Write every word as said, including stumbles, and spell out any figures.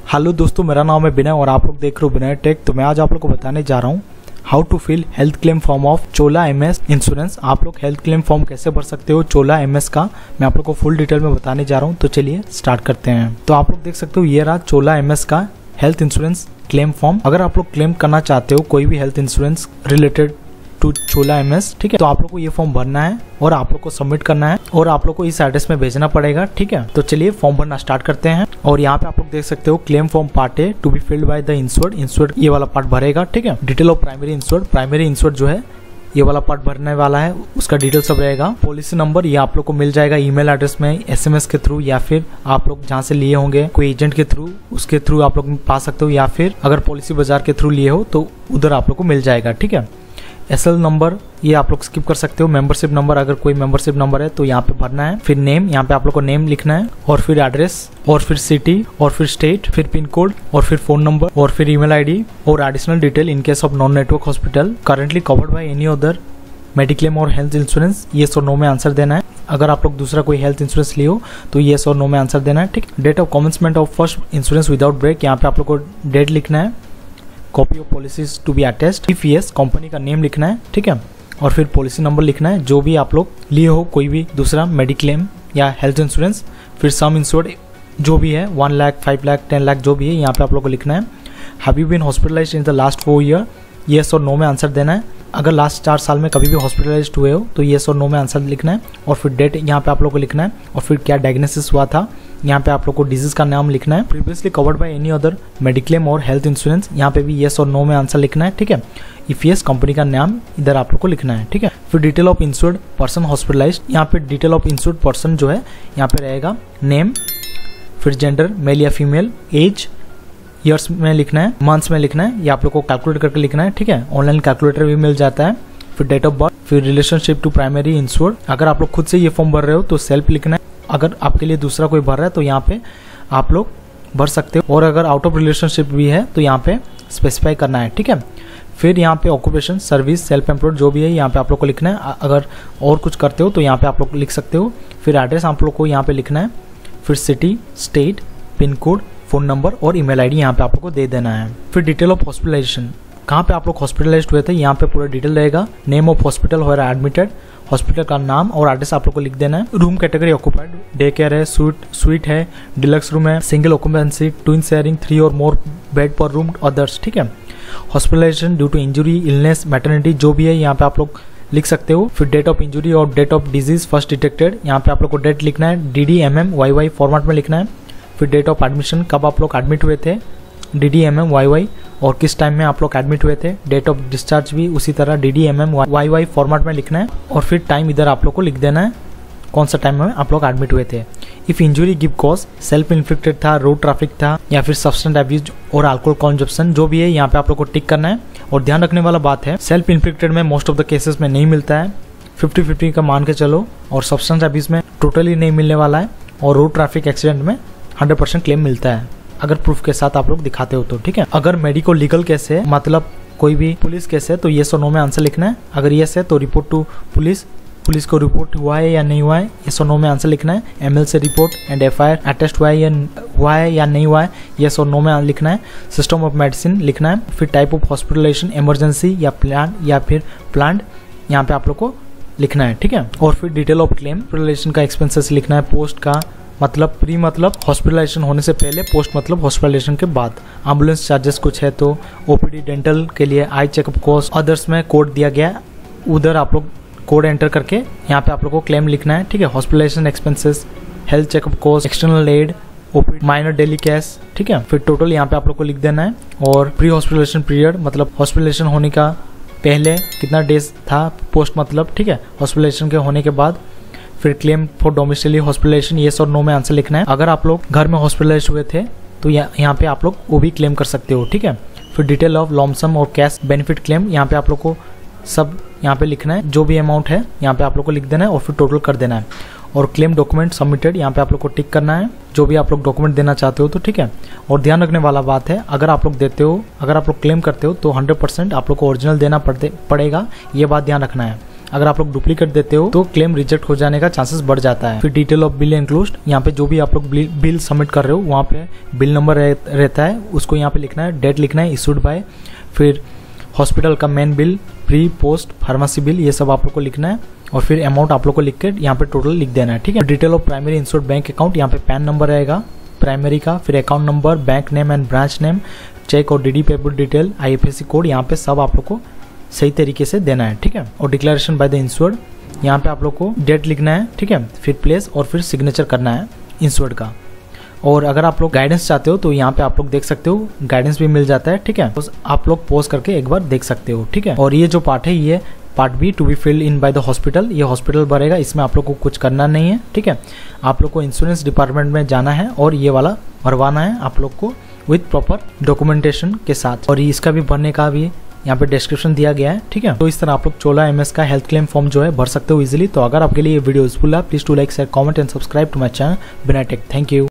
Hello दोस्तों, मेरा नाम है विनय और आप लोग देख रहे हो विनय टेक। तो मैं आज आप लोग को बताने जा रहा हूँ how to fill health claim form of Chola MS insurance. आप लोग हेल्थ क्लेम फॉर्म कैसे भर सकते हो चोला एमएस का, मैं आप लोग को फुल डिटेल में बताने जा रहा हूँ। तो चलिए स्टार्ट करते हैं। तो आप लोग देख सकते हो ये रहा चोला एमएस का हेल्थ इंश्योरेंस क्लेम फॉर्म। अगर आप लोग क्लेम करना चाहते हो कोई भी health insurance related to Chola MS, ठीक है, तो आप लोग को ये फॉर्म भरना है और आप लोग को सबमिट करना है और आप लोग को इस एड्रेस में भेजना पड़ेगा, ठीक है। तो चलिए फॉर्म भरना स्टार्ट करते हैं। और यहाँ पे आप लोग देख सकते हो claim form part A to be filled by the insured. Insured ये वाला पार्ट भरेगा, ठीक है। Detail of primary insured, primary insured जो है ये वाला पार्ट भरने वाला है, उसका डिटेल सब रहेगा। पॉलिसी नंबर ये आप लोग को मिल जाएगा ईमेल एड्रेस में, एसएमएस के थ्रू, या फिर आप लोग जहाँ से लिए होंगे कोई एजेंट के थ्रू, उसके थ्रू आप लोग पा सकते हो, या फिर अगर पॉलिसी बाजार के थ्रू लिए हो तो उधर आप लोग को मिल जाएगा, ठीक है। एसएल नंबर ये आप लोग स्किप कर सकते हो। मेंबरशिप नंबर अगर कोई मेंबरशिप नंबर है तो यहाँ पे भरना है। फिर नेम, यहाँ पे आप लोग को नेम लिखना है, और फिर एड्रेस, और फिर सिटी, और फिर स्टेट, फिर पिन कोड, और फिर फोन नंबर, और फिर ईमेल आईडी, और additional detail in case of non network hospital currently covered by any other mediclaim और हेल्थ इंश्योरेंस। येस और नो में आंसर देना है। अगर आप लोग दूसरा कोई हेल्थ इंश्योरेंस लिए हो तो येस और नो में आंसर देना है, ठीक। Date of commencement of first insurance without break, यहाँ पे आप लोग को डेट लिखना है। Copy of policies to be attached. If yes company का नेम लिखना है, ठीक है, और फिर पॉलिसी नंबर लिखना है जो भी आप लोग लिए हो कोई भी दूसरा मेडिक्लेम या हेल्थ इंश्योरेंस। फिर सम इंश्योर्ड जो भी है one lakh five lakh ten lakh जो भी है यहाँ पे आप लोग को लिखना है। Have you been hospitalised in the last four year, yes और नो में आंसर देना है। अगर लास्ट चार साल में कभी भी हॉस्पिटलाइज्ड हुए हो तो येस और नो में आंसर लिखना है, और फिर डेट यहाँ पे आप लोग को लिखना है, और फिर क्या डायग्नोसिस हुआ था यहाँ पे आप लोग को डिजीज का नाम लिखना है। Previously covered by any other mediclaim और हेल्थ इंश्योरेंस, यहाँ पे भी येस और नो में आंसर लिखना है, ठीक है। इफ यस कंपनी का नाम इधर आप लोग को लिखना है, ठीक है। फिर detail of insured person hospitalised, यहाँ पे डिटेल ऑफ इंश्योर्ड पर्सन जो है यहाँ पे रहेगा नेम, फिर जेंडर मेल या फीमेल, एज ईयर्स में लिखना है, मंथ्स में लिखना है, ये आप लोग को कैलकुलेट करके लिखना है, ठीक है। ऑनलाइन कैलकुलेटर भी मिल जाता है। फिर डेट ऑफ बर्थ, फिर रिलेशनशिप टू प्राइमरी इंश्योर्ड। अगर आप लोग खुद से ये फॉर्म भर रहे हो तो सेल्फ लिखना है। अगर आपके लिए दूसरा कोई भर रहा है तो यहाँ पे आप लोग भर सकते हो, और अगर आउट ऑफ रिलेशनशिप भी है तो यहाँ पे स्पेसिफाई करना है, ठीक है। फिर यहाँ पे ऑक्यूपेशन, सर्विस, सेल्फ एम्प्लॉयड जो भी है यहाँ पे आप लोग को लिखना है। अगर और कुछ करते हो तो यहाँ पे आप लोग लिख सकते हो। फिर एड्रेस आप लोग को यहाँ पे लिखना है। फिर city, state, pin code, phone number और ईमेल आईडी यहाँ पे आप लोग को दे देना है। फिर डिटेल ऑफ हॉस्पिटलाइजेशन, कहाँ पे आप लोग हॉस्पिटलाइज्ड हुए थे यहाँ पे पूरा डिटेल रहेगा। Name of hospital where admitted, hospital का नाम और एड्रेस आप लोग को लिख देना है। Room category occupied, day care है, स्वीट स्वीट है, डिलक्स रूम है, single occupancy, twin sharing, three और more bed per room, others, ठीक है। Hospitalisation due to injury, illness, maternity जो भी है यहाँ पे आप लोग लिख सकते हो। फिर डेट ऑफ इंजुरी और date of disease first detected, यहाँ पे आप लोग को डेट लिखना है, D D M M Y Y format में लिखना है। फिर डेट ऑफ एडमिशन, कब आप लोग एडमिट हुए थे, D D M M Y Y, और किस टाइम में आप लोग एडमिट हुए थे। डेट ऑफ डिस्चार्ज भी उसी तरह D D M M Y Y format में लिखना है, और फिर टाइम इधर आप लोग को लिख देना है कौन सा टाइम में आप लोग एडमिट हुए थे। If injury give cause, self inflicted था, रोड ट्रैफिक था, या फिर सब्सटेंस अब्यूज और अल्कोहल कंजप्शन जो भी है यहाँ पे आप लोग को टिक करना है। और ध्यान रखने वाला बात है सेल्फ इन्फ्लिक्टेड में मोस्ट ऑफ द केसेस में नहीं मिलता है, फिफ्टी फिफ्टी का मान के चलो, और सब्सटेंस अब्यूज में टोटली नहीं मिलने वाला है, और रोड ट्रैफिक एक्सीडेंट में हंड्रेड परसेंट क्लेम मिलता है अगर प्रूफ के साथ आप लोग दिखाते हो तो, ठीक है। अगर मेडिको लीगल केस है, मतलब कोई भी पुलिस केस है, तो येस और नो में आंसर लिखना है। अगर येस है तो रिपोर्ट टू पुलिस, पुलिस को रिपोर्ट हुआ है या नहीं हुआ है, येस और नो में आंसर लिखना है। एमएल से रिपोर्ट एंड एफआईआर अटेस्ट हुआ है या हुआ है या नहीं हुआ है, येस और नो में लिखना है। सिस्टम ऑफ मेडिसिन लिखना है। फिर टाइप ऑफ हॉस्पिटलाइजेशन, इमरजेंसी या प्लान या फिर प्लान्ड, यहाँ पे आप लोग को लिखना है, ठीक है। और फिर डिटेल ऑफ क्लेम, हॉस्पिटलाइजेशन का एक्सपेंसेस लिखना है। पोस्ट का मतलब प्री मतलब हॉस्पिटलाइजेशन होने से पहले, पोस्ट मतलब हॉस्पिटलाइजेशन के बाद। एम्बुलेंस चार्जेस कुछ है तो ओपीडी, डेंटल के लिए, आई चेकअप कॉस्ट, अदर्स में कोड दिया गया, उधर आप लोग कोड एंटर करके यहाँ पे आप लोग को क्लेम लिखना है, ठीक है। Hospitalization expenses, health checkup cost, external aid, OPD, minor daily cash, ठीक है। फिर टोटल यहाँ पे आप लोग को लिख देना है। और प्री हॉस्पिटलाइजेशन पीरियड मतलब हॉस्पिटलाइजेशन होने का पहले कितना डेज था, पोस्ट मतलब, ठीक है, हॉस्पिटलाइजेशन के होने के बाद। फिर claim for domicile hospitalization, yes और नो में आंसर लिखना है। अगर आप लोग घर में हॉस्पिटलाइज हुए थे तो यहाँ पे आप लोग वो भी क्लेम कर सकते हो, ठीक है। फिर डिटेल ऑफ लॉमसम और कैश बेनिफिट क्लेम, यहाँ पे आप लोग को सब यहाँ पे लिखना है, जो भी अमाउंट है यहाँ पे आप लोग को लिख देना है, और फिर टोटल कर देना है। और क्लेम डॉक्यूमेंट सबमिटेड, यहाँ पे आप लोग को टिक करना है जो भी आप लोग डॉक्यूमेंट देना चाहते हो तो, ठीक है। और ध्यान रखने वाला बात है, अगर आप लोग देते हो, अगर आप लोग क्लेम करते हो तो हंड्रेड परसेंट आप लोग को ओरिजिनल देना पड़ते पड़ेगा, ये बात ध्यान रखना है। अगर आप लोग डुप्लीकेट देते हो तो क्लेम रिजेक्ट हो जाने का चांसेस बढ़ जाता है। फिर डिटेल ऑफ बिल इंक्लूड, यहाँ पे जो भी आप लोग बिल सबमिट कर रहे हो वहाँ पे बिल नंबर रहता है, उसको यहाँ पे लिखना है, डेट लिखना है, इशूड बाय, फिर हॉस्पिटल का main bill, pre post pharmacy bill, ये सब आप लोग को लिखना है और फिर अमाउंट आप लोग को लिख के यहाँ पे टोटल लिख देना है। ठीक है। Detail of primary insured bank account, यहाँ पे पैन नंबर रहेगा प्राइमरी का, फिर account number, bank name and branch name, cheque और DD payable detail, IFSC code, यहाँ पे सब आप लोग को सही तरीके से देना है। ठीक है। और डिक्लेरेशन बाय द इंश्योर्ड, यहाँ पे आप लोग को डेट लिखना है। ठीक है। फिर प्लेस और फिर सिग्नेचर करना है इंश्योर्ड का। और अगर आप लोग गाइडेंस चाहते हो तो यहाँ पे आप लोग देख सकते हो, गाइडेंस भी मिल जाता है। ठीक है। तो आप लोग पॉज करके एक बार देख सकते हो। ठीक है। और ये जो पार्ट है ये part B, to be filled in by the hospital, ये हॉस्पिटल भरेगा, इसमें आप लोग को कुछ करना नहीं है। ठीक है। आप लोग को इंश्योरेंस डिपार्टमेंट में जाना है और ये वाला भरवाना है आप लोग को विथ प्रॉपर डॉक्यूमेंटेशन के साथ। और इसका भी भरने का भी यहाँ पे डिस्क्रिप्शन दिया गया है। ठीक है। तो इस तरह आप लोग चोला एमएस का हेल्थ क्लेम फॉर्म जो है भर सकते हो इजीली। तो अगर आपके लिए ये वीडियो यूजफुल है, please to like share comment and subscribe to my channel Bina tech. Thank you.